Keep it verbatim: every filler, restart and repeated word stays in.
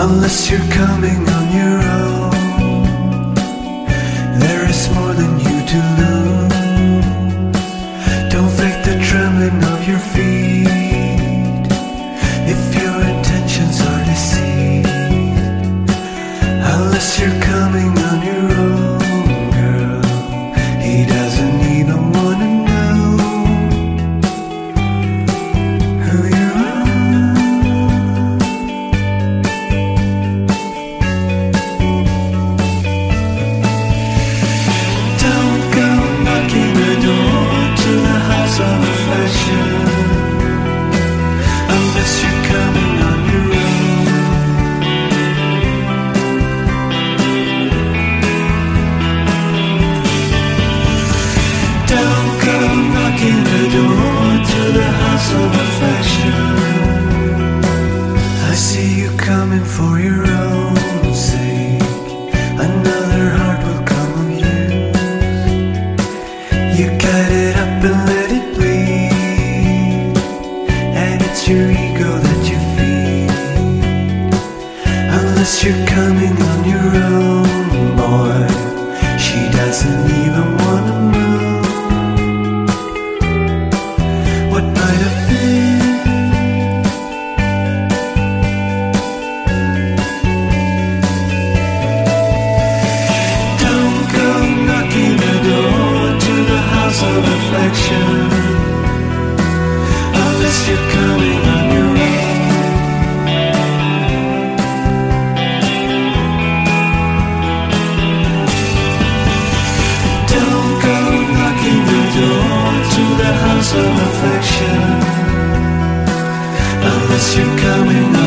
unless you're coming on your own. There is more than you to lose. Don't fake the trembling of your feet if your intentions are deceit. Unless you're coming on your own, girl, he doesn't even wanna know who you are. Don't go knocking the door to the house of affection unless you're coming on your own. Don't go knocking the door to the house of affection. I see you coming for your own sake. Another heart will come of use. You cut it up and let it bleed, and it's your ego that you feed. Unless you're coming on your own, boy, she doesn't even wanna know what might have been. Don't go knocking the door to the house of affection unless you're coming on your own. Don't go knocking the door to the house of affection unless you're coming on